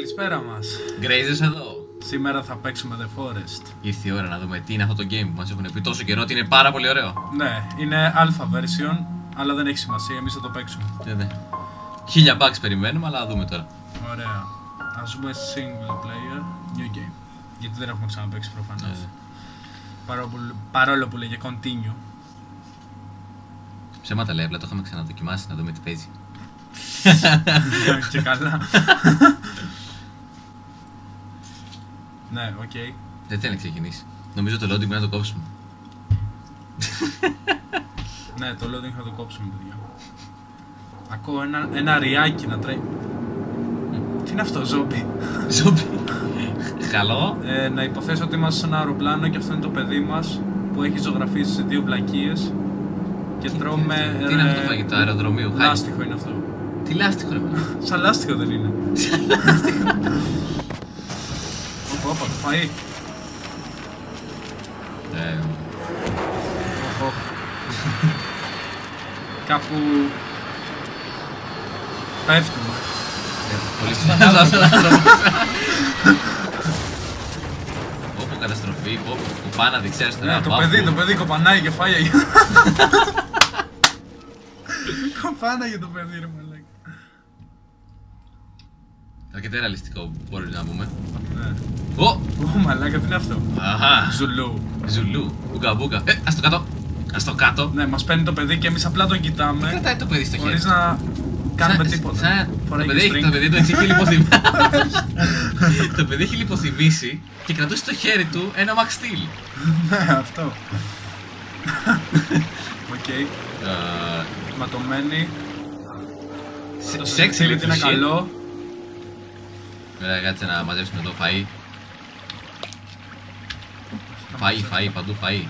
Καλησπέρα μας. Γκρέιζες εδώ. Σήμερα θα παίξουμε The Forest. Ήρθε η ώρα να δούμε τι είναι αυτό το game που μας έχουν πει τόσο καιρό ότι είναι πάρα πολύ ωραίο. Ναι, είναι alpha version, αλλά δεν έχει σημασία, εμείς θα το παίξουμε. Ναι. 1000 bucks περιμένουμε, αλλά θα δούμε τώρα. Ωραία. Ας δούμε single player, new game. Γιατί δεν έχουμε ξαναπαίξει προφανώς. Παρόλο που λέγε continue. Ψέματα λέει, απλά το είχαμε ξαναδοκιμάσει να δούμε τι παίζει. Και καλά. Ναι, οκ. Δεν θέλει να ξεκινήσει. Νομίζω το loading πρέπει να το κόψουμε. Ναι, το loading θα το κόψουμε, παιδιά. Ακούω ένα ριάκι να τρέχει. Τι είναι αυτό, ζόμπι? Ζόμπι. Καλό. Να υποθέσω ότι είμαστε σε ένα αεροπλάνο και αυτό είναι το παιδί μας που έχει ζωγραφίσει σε δύο βλακίες και τρώμε. Τι είναι αυτό το φαγητό αεροδρομίου, λάστιχο είναι αυτό. Τι λάστιχο, ρε? Σαν λάστιχο δεν είναι? Σαν λάστιχο. Όπα, το φαΐ. Κάπου πέφτουμε. Πολύ συχνά στον άνθρωπο. Όπου καταστροφή, κουπάνα δεξιά αριστερά. Το παιδί κοπανάει και φάει. Κοπάνα για το παιδί, ρε μαλάκα. Αρκετά ρεαλιστικό μπορεί να πούμε. Ναι. Ω! Μαλάκα, τι είναι αυτό? Αχα! Ζουλού. Ζουλού. Μπούγκα μπούγκα. Ας το κάτω. Ας το κάτω. Ναι, μας παίρνει το παιδί και εμείς απλά τον κοιτάμε. Τι κρατάει το παιδί στο χέρι? Χωρίς να κάνουμε τίποτα. Το παιδί του έχει λιποθυμίσει. Το παιδί έχει λιποθυμίσει και κρατούσε στο χέρι του ένα Max Steel. Ναι, αυτό. Οκ. Ματωμένη. Σεξ είναι είναι καλό. Ωραία, κάτσε να μαζέψουμε εδώ φαΐ. Φαΐ, παντού φαΐ.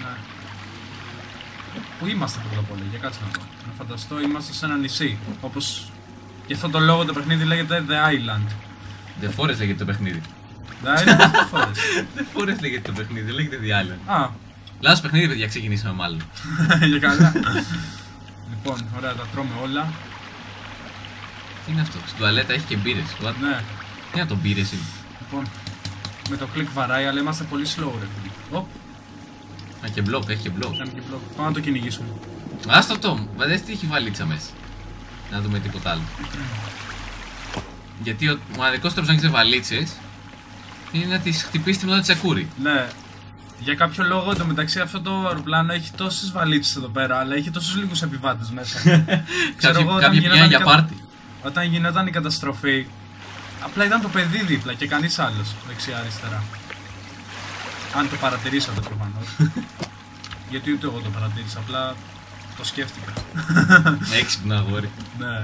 Πού είμαστε πρώτα απ' όλα, για κάτσε να δω. Να φανταστώ, είμαστε σε ένα νησί. Όπως γι' αυτό το λόγο το παιχνίδι λέγεται The Island. The Forest λέγεται το παιχνίδι. The Island ή The Forest? The Forest λέγεται το παιχνίδι, δεν λέγεται The Island. Α. Λάθος παιχνίδι, παιδιά, ξεκινήσαμε μάλλον. Για καλά. Λοιπόν, ωραία, τα τρώμε όλα. Τι είναι αυτό, στην τουαλέτα έχει και μπύρες. Ναι. Τι είναι το μπύρες είναι? Λοιπόν, με το κλικ βαράει, αλλά είμαστε πολύ slow, ρε φίλοι. Οπ. Και μπλοκ, έχει και μπλοκ. Πάμε να το κυνηγήσουμε. Άστο το, δες τι έχει βαλίτσα μέσα. Να δούμε τίποτα άλλο. Γιατί ο μοναδικός τρόπος να έχεις βαλίτσες είναι να τις χτυπήσεις με το τσακούρι. Ναι. Για κάποιο λόγο εντωμεταξύ αυτό το αεροπλάνο έχει τόσες βαλίτσες εδώ πέρα, αλλά έχει τόσους λίγους επιβάτες μέσα. Κάποια πηγαίνει για πάρτι. Όταν γινόταν η καταστροφή, απλά ήταν το παιδί δίπλα και κανείς άλλος δεξιά-αριστερά. Αν το παρατηρήσατε προφανώς. Γιατί ούτε εγώ το παρατήρησα, απλά το σκέφτηκα. Έξυπνο αγόρι. Ναι.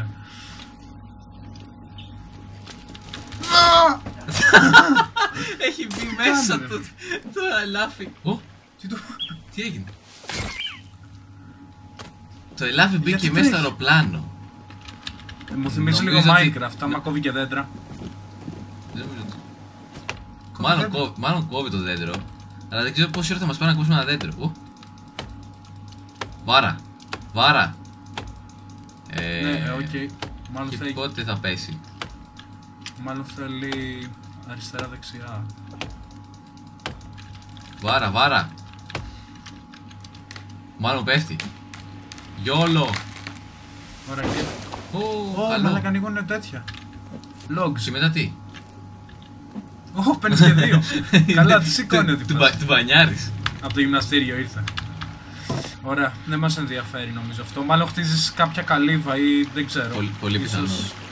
Έχει μπει μέσα το ελάφι. Τι έγινε? Το ελάφι μπήκε μέσα στο αεροπλάνο. Μου θυμίζει λίγο Minecraft, άμα κόβει και δέντρα. Μάλλον κόβει το δέντρο. Αλλά δεν ξέρω πόση ώρα θα μας πάει να κόψουμε ένα δέντρο. Βάρα. Ναι, οκ. Μάλλον και θέλει. πότε θα πέσει? Μάλλον θέλει αριστερά-δεξιά. Βάρα. Μάλλον πέφτει. Γιόλο. Ωραία, και. Καλό. Αλλά ανοίγουνε τέτοια. Logs. Και μετά τι? Παίρνεις και δύο. Καλά, τι σηκώνει ο τύπος. Του μπανιάρης. Από το γυμναστήριο ήρθε. Ωραία, δεν μας ενδιαφέρει νομίζω αυτό. Μάλλον χτίζεις κάποια καλύβα ή δεν ξέρω. Πολύ πιθανό.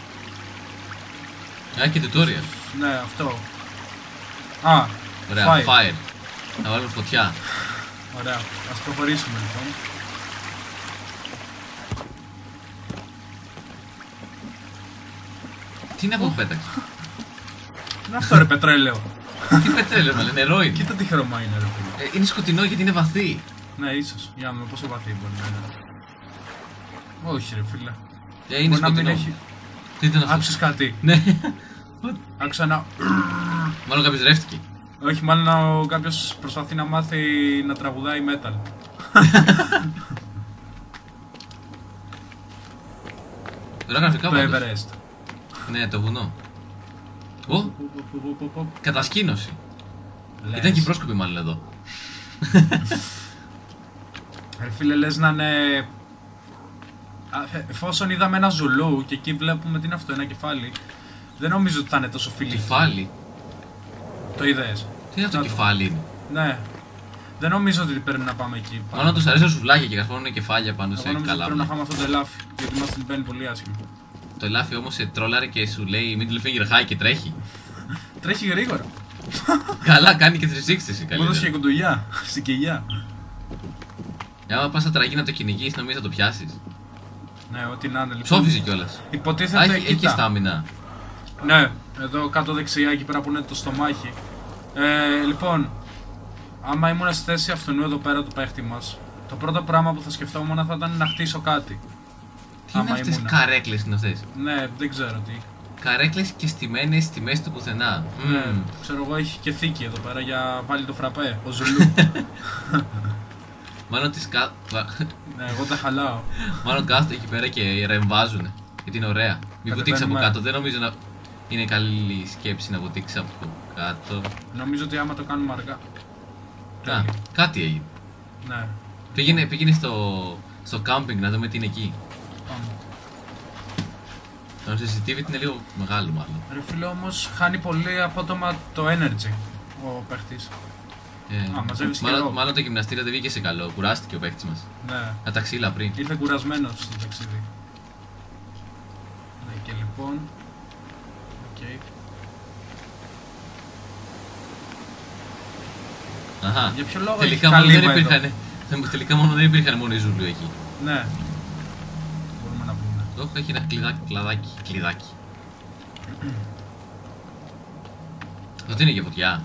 Και tutorial. Ναι, αυτό. Ωραία, fire. Να βάλουμε φωτιά. Ωραία, ας προχωρήσουμε λοιπόν. Τι είναι αυτό που πέταξε? Είναι αυτό ρε πετρέλαιο. Τι πετρέλαιο, μάλλον νερό είναι. Κοίτα τι χρώμα είναι ρε φίλε. Είναι σκοτεινό γιατί είναι βαθύ. Ναι, ίσως. Για να δούμε πόσο βαθύ μπορεί να είναι. Όχι ρε φίλε. Είναι σκοτεινό. Τι ήταν αυτό? Άκουσες κάτι? Ναι. Άκουσα ένα. Μάλλον κάποιος ρεύτηκε. Όχι, μάλλον κάποιος προσπαθεί να μάθει να τραγουδάει metal. Τώρα γραφικά Το πάντως. Everest. Ναι, το βουνό. Ω, κατασκήνωση. Λες. Ήταν και οι πρόσκοποι μάλλον εδώ. Ρε φίλε, λες να είναι... Εφόσον είδαμε ένα ζουλού και εκεί βλέπουμε τι είναι αυτό, ένα κεφάλι, δεν νομίζω ότι θα είναι τόσο φιλικό. Κεφάλι. Το είδες? Τι είναι αυτό το κεφάλι είναι? Ναι. Δεν νομίζω ότι πρέπει να πάμε εκεί. Μάλλον τους αρέσει τα σουβλάκια και καθόλου κεφάλια πάνω Εγώ σε νομίζω ότι πρέπει να καλάμια. φάμε αυτό το ελάφι, γιατί μας την παίρνει πολύ άσχημα. Το ελάφι όμως σε τρόλαρε και σου λέει middle finger high και τρέχει. Τρέχει γρήγορα. Καλά, κάνει και 360 Μου έδωσε και καλύτερα. κουντουλιά, στην κοιλιά. Άμα πας στα τραγή να το κυνηγείς, νομίζω θα το πιάσεις. Ναι, ό,τι να είναι λοιπόν. Ψόφιζε κιόλας. Υποτίθεται Έχει και στάμινα. Ναι, εδώ κάτω δεξιά, εκεί πέρα που είναι το στομάχι. Λοιπόν, άμα ήμουν στη θέση αυτού εδώ πέρα του παίχτη μας, το πρώτο πράγμα που θα σκεφτόμουν θα ήταν να χτίσω κάτι. Τι είναι αυτές οι καρέκλες είναι αυτές? Ναι, δεν ξέρω τι. Καρέκλες και στημένες στη μέση του πουθενά. Ναι, ξέρω εγώ, έχει και θήκη εδώ πέρα για βάλει το φραπέ, ο Ζουλού. Μάλλον τις Ναι, εγώ τα χαλάω. Μάλλον κάθονται εκεί πέρα και ρεμβάζουνε. Γιατί είναι ωραία. Μην βουτήξεις από Κατεβαίνουμε. κάτω. Δεν νομίζω να είναι καλή σκέψη να βουτήξεις από κάτω. Νομίζω ότι άμα το κάνουμε αργά. Α, Τέλεια. κάτι έγινε. Ναι, Πήγαινε στο κάμπινγκ να δούμε τι είναι εκεί. πάμε. Το CCTV είναι λίγο μεγάλο μάλλον. Ρε φίλε, όμως χάνει πολύ απότομα το energy ο παίχτης. Μαζεύεις καιρό. Μάλλον το γυμναστήριο δεν βγήκε σε καλό. Κουράστηκε ο παίχτης μας. Ναι, Να τα ξύλα πριν. ήρθε κουρασμένος στο ταξίδι. Ναι, και λοιπόν... Οκ. Αχα. Για ποιο λόγο Τελικά έχει μόνο δεν καλύβα εδώ? υπήρχαν. Τελικά μόνο δεν υπήρχαν μόνο οι Ζουλού εκεί. Ναι. Μπορούμε να πούμε. Το έχω, έχει ένα κλειδάκι. Αυτό τι είναι για φωτιά?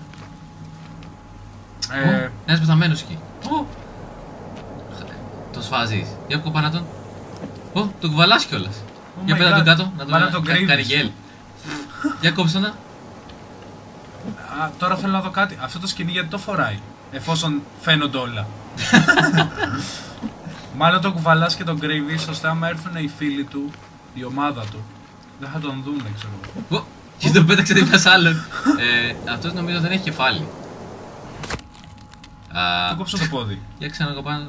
Ένας πεθαμένος εκεί. Το σφάζεις. Για κοπά να τον. Το κουβαλάς κιόλας. Oh Για my πέρα God. τον κάτω, να Βάλε τον τον κρύβεις. κάνει γέλ. Για κόψε τον. Τώρα θέλω να δω κάτι. Αυτό το σκηνή γιατί το φοράει, εφόσον φαίνονται όλα. Μάλλον το κουβαλάς και τον κρύβεις, ώστε άμα έρθουν οι φίλοι του, η ομάδα του, δεν θα τον δούνε, ξέρω εγώ. Και τον πέταξε δίπλα σ' άλλον. Αυτός νομίζω δεν έχει κεφάλι. Του κόψω το πόδι. Για ξανακοπάνω.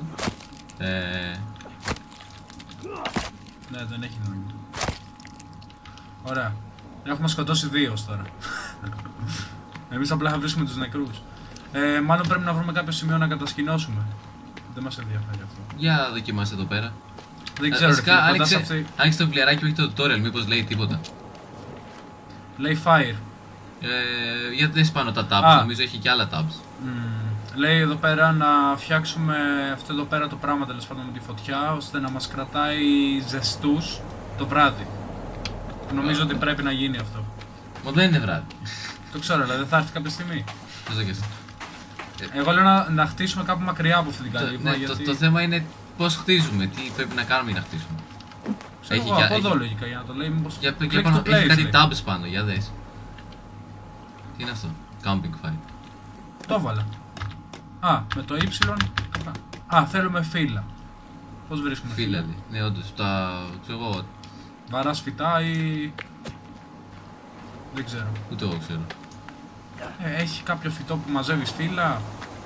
Ναι, δεν έχει νόημα. Ωραία. Έχουμε σκοτώσει 2 ως τώρα. Εμείς απλά θα βρίσκουμε τους νεκρούς. Μάλλον πρέπει να βρούμε κάποιο σημείο να κατασκηνώσουμε. Δεν μας ενδιαφέρει αυτό. Για δοκιμάστε εδώ πέρα. Δεν ξέρω, ρε φίλε, κοντά σε αυτή... Άνοιξε το βιβλιαράκι που έχει το tutorial, μήπως λέει τίποτα. Λέει fire. Γιατί δεν πάνω τα tabs, νομίζω έχει και άλλα tabs. Λέει εδώ πέρα να φτιάξουμε αυτό εδώ πέρα το πράγμα, τέλος πάντων, με τη φωτιά, ώστε να μας κρατάει ζεστούς το βράδυ. Νομίζω ότι πρέπει να γίνει αυτό. Μα δεν είναι βράδυ. Το ξέρω, αλλά δεν θα έρθει κάποια στιγμή. Πώς το κες? Εγώ λέω να χτίσουμε κάπου μακριά από αυτή την καλύβα. Γιατί... Το θέμα είναι πώς χτίζουμε, τι πρέπει να κάνουμε για να χτίσουμε. Ξέρω εγώ, από εδώ λογικά για να το λέει, μήπως... Για Click πάνω, to play, έχει κάτι φίλε. tabs πάνω, για δες. Τι είναι αυτό? Camping fire. Το έβαλα. Με το Y. Θέλουμε φύλλα. Πώς βρίσκουμε Φύλλα, λέει. Ναι, όντως, ξέρω εγώ, Βαράς φυτά ή... Δεν ξέρω. ούτε εγώ ξέρω. Έχει κάποιο φυτό που μαζεύεις φύλλα,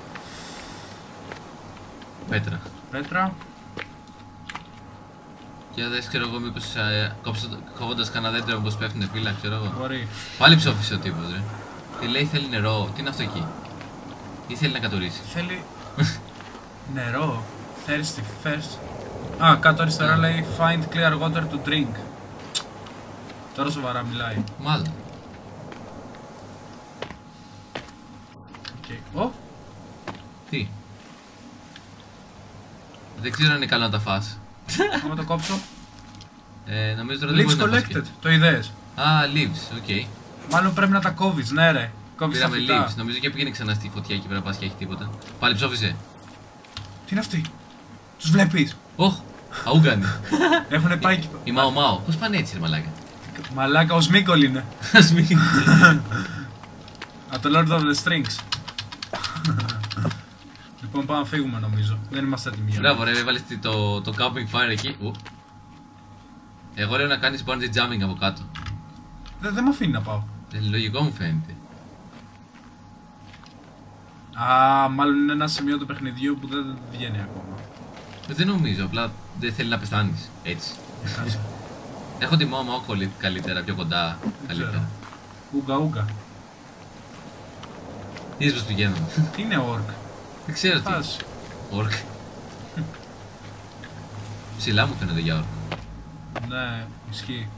Πέτρα. πέτρα. Για δες, ξέρω εγώ, μήπως κόβοντας κανένα δέντρο όπως πέφτουνε φύλλα, ξέρω εγώ. Μπορεί. Πάλι ψόφισε ο τύπος, ρε. Τι λέει, θέλει νερό, τι είναι αυτό εκεί? Ή θέλει να κατουρίσει? Θέλει νερό. Thirsty, first. Κάτω αριστερά λέει find clear water to drink. Τώρα σοβαρά μιλάει. Μάλλον. Okay. Τι? Δεν ξέρω αν είναι καλό να τα φας. Άμα το κόψω. Νομίζω τώρα δεν Leaves μπορείς να φας collected. και. Το είδες. Leaves, οκ. Μάλλον πρέπει να τα κόβεις, ναι ρε. Κόβεις τα Πήραμε φυτά. leaves, νομίζω και πήγαινε ξανά στη φωτιά εκεί πέρα πας και έχει τίποτα. Πάλι ψόφισε. Τι είναι αυτοί? Τους βλέπεις? Ωχ, αούγκανοι. Έχουνε πάει εκεί. Η Μάο Μάο. Πώς πάνε έτσι, ρε μαλάκα? Μαλάκα, ο Σμίκολ είναι. Ας μην. Από το Lord of the Strings. Λοιπόν, πάμε να φύγουμε νομίζω. Δεν είμαστε έτοιμοι για να... Μπράβο, ρε, έβαλες το camping fire εκεί. Εγώ λέω να κάνεις bungee jumping από κάτω. Δεν μ' αφήνει να πάω. Λογικό μου φαίνεται. Α, μάλλον είναι ένα σημείο του παιχνιδιού που δεν βγαίνει ακόμα. Δεν νομίζω, απλά δεν θέλει να πεθάνεις. Έτσι. Κάτσε. Έχω τη Μόμα καλύτερα, πιο κοντά. Καλύτερα. Ούγκα, ούγκα. Είδες πως πηγαίνω. Τι είναι ορκ? Δεν ξέρω τι. Φάση. Ορκ. Ψηλά μου φαίνεται για ορκ. Ναι, ισχύει.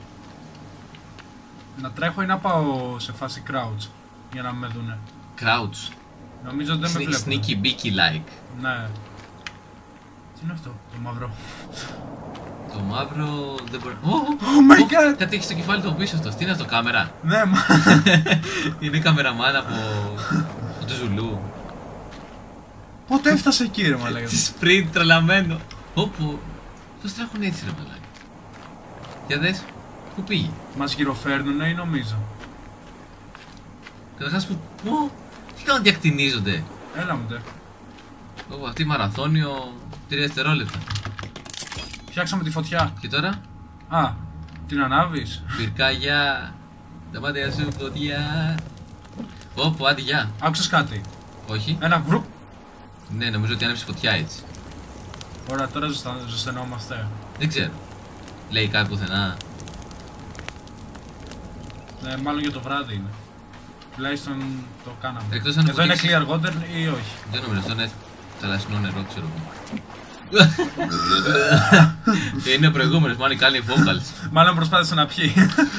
Να τρέχω ή να πάω σε φάση crouch για να με δούνε? Crouch. Νομίζω ότι δεν με βλέπουν. Sneaky beaky like. Ναι. Τι είναι αυτό, το μαύρο? Το μαύρο δεν μπορεί. Oh my god! Κάτι έχει στο κεφάλι το πίσω αυτό. Τι είναι αυτό, κάμερα? Ναι, μα. Είναι καμεραμάν από το Ζουλού. Πότε έφτασε εκεί, ρε μαλάκα? Τη sprint τρελαμένο. Όπου. Πώς τρέχουν έτσι, ρε μαλάκα? Για δες, πού πήγε? Μας γυροφέρνουνε ή νομίζω? Καταρχάς που. Τι κάνουν, διακτηνίζονται? Έλα μου τε. Αυτή μαραθώνιο 3 δευτερόλεπτα. Φτιάξαμε τη φωτιά. Και τώρα? Α, την ανάβεις? Πυρκάγια. Τα μάτια σου φωτιά. Ωπω, άντε γεια. Άκουσες κάτι? Όχι. Ένα γκρουπ. Ναι, νομίζω ότι άνοιξε φωτιά έτσι. Ωραία, τώρα ζεσθενόμαστε. Δεν ξέρω. Λέει κάτι πουθενά. Ναι, μάλλον για το βράδυ είναι. Τουλάχιστον το κάναμε. Εκτός αν Εδώ είναι βοηθήσεις. clear water ή όχι? Δεν νομίζω, αυτό είναι θαλασσινό νερό, ξέρω εγώ. Είναι ο προηγούμενος, μάλλον κάνει vocals. Μάλλον προσπάθησε να πιει.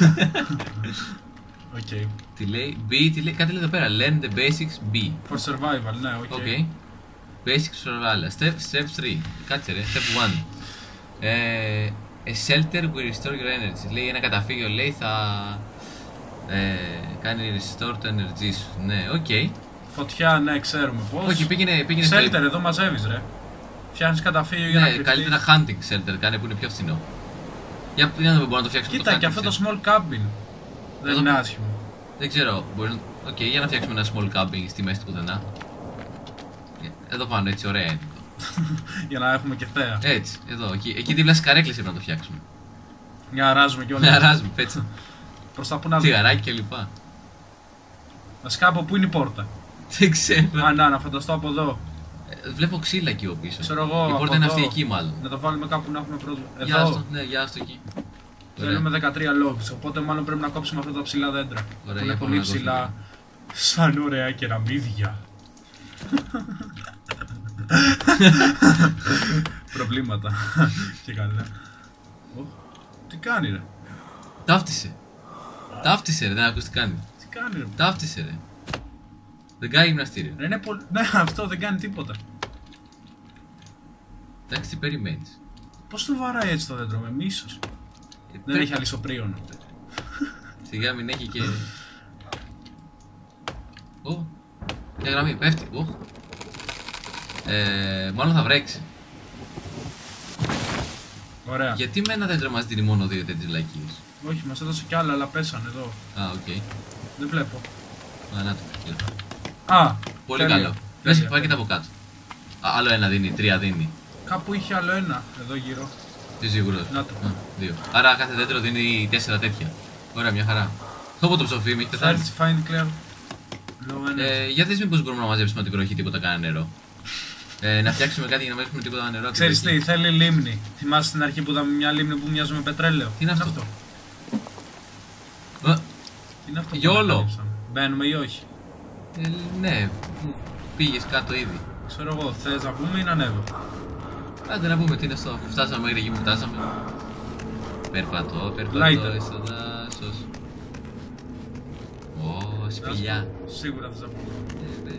Οκ. Τι λέει, B, τι λέει, κάτι λέει εδώ πέρα. Learn the basics B. For survival, ναι, οκ. Ok. Basic survival. Step 3. Κάτσε ρε. Step 1. A shelter will restore your energy. Λέει ένα καταφύγιο, λέει θα κάνει restore το energy σου. Ναι, οκ. Φωτιά, ναι, ξέρουμε πώς. Όχι, πήγαινε Shelter, εδώ μαζεύεις ρε. Φτιάχνεις καταφύγιο για να Ναι, κρυφτείς. καλύτερα hunting shelter κάνε που είναι πιο φθηνό. Για να δούμε, μπορώ να το φτιάξουμε. Κοίτα, και αυτό το small cabin. Δεν Εδώ- είναι άσχημο. Δεν ξέρω, μπορεί να. Οκ, για να φτιάξουμε ένα small camping στη μέση του πουθενά. Εδώ πάνω, έτσι, ωραία είναι. Για να έχουμε και θέα. Έτσι, εδώ, εκεί δίπλα στις καρέκλες πρέπει να το φτιάξουμε. Για να ράζουμε Να κιόλας. αράζουμε, πέτσα. Προς τα που να δούμε. Τσιγαράκι κλπ. Βασικά από πού είναι η πόρτα? Δεν ξέρω. Α, να φανταστώ από εδώ. Βλέπω ξύλα εκεί ο πίσω. Ξέρω εγώ, Η από πόρτα είναι εδώ. αυτή εκεί μάλλον. Να το βάλουμε κάπου να έχουμε πρόσβαση. Γεια Εδώ. στο, ναι, γεια στο εκεί. Ωραία. Θέλουμε 13 logs, οπότε μάλλον πρέπει να κόψουμε αυτά τα ψηλά δέντρα. Ωραία, Που για είναι πάμε πολύ να κόψουμε. ψηλά. Σαν ωραία κεραμίδια. Προβλήματα. Και καλά. Ω, τι κάνει ρε? Ταύτισε. Ταύτισε ρε, δεν ακούς τι κάνει. Τι κάνει ρε? Ταύτισε ρε. Δεν κάνει γυμναστήριο. Ρε, είναι πολύ... Ναι, αυτό δεν κάνει τίποτα. Εντάξει, τι περιμένεις. Πώς το βαράει έτσι το δέντρο, με μίσος? Δεν έχει αλυσοπρίωνο. Σιγά μην έχει και. Ω, μια γραμμή, πέφτει. Ω. Μάλλον θα βρέξει. Ωραία. Γιατί με ένα δέντρο μας δίνει μόνο 2 τέτοιες λακίες? Όχι, μας έδωσε κι άλλα, αλλά πέσανε εδώ. Α, οκ. Δεν βλέπω. Α, να το. Κοίτα. Α, Πολύ τέλεια. καλό. Πες, Τέλεια. πάει και τα από κάτω. Α, άλλο ένα δίνει, 3 δίνει. Κάπου είχε άλλο ένα εδώ γύρω. Είσαι σίγουρος? Να το. 2. Άρα κάθε δέντρο δίνει 4 τέτοια. Ωραία, μια χαρά. Όπω το ψοφί, με έχει πεθάνει. Search, find clear. Low energy. Για δεις μήπως μπορούμε να μαζέψουμε την βροχή, τίποτα κανένα νερό. Να φτιάξουμε κάτι για να μαζέψουμε τίποτα νερό. Ξέρεις τι, θέλει λίμνη. Θυμάσαι στην αρχή που είδαμε μια λίμνη που μοιάζει με πετρέλαιο? Τι είναι αυτό? Τι είναι αυτό που Γιόλο. ανακαλύψαμε? Μπαίνουμε ή όχι? Ναι, πήγες κάτω ήδη. Ξέρω εγώ, θες να πούμε ή να ανέβω? Άντε να πούμε τι είναι αυτό, αφού φτάσαμε μέχρι εκεί που φτάσαμε. Περπατώ, Lighter. στο δάσος. Ω, σπηλιά. Σίγουρα θες να πούμε.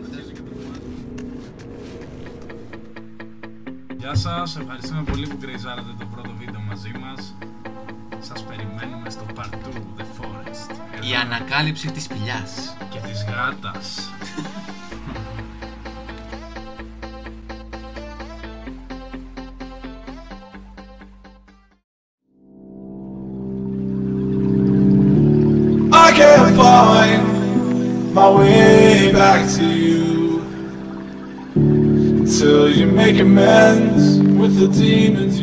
Γεια σας, ευχαριστούμε πολύ που κρυζάρατε το πρώτο βίντεο μαζί μας. Σας περιμένουμε στο Part 2 The Forest. Η ανακάλυψη της σπηλιάς. Και της γάτας. I can't find my way back to you till you make amends with the demons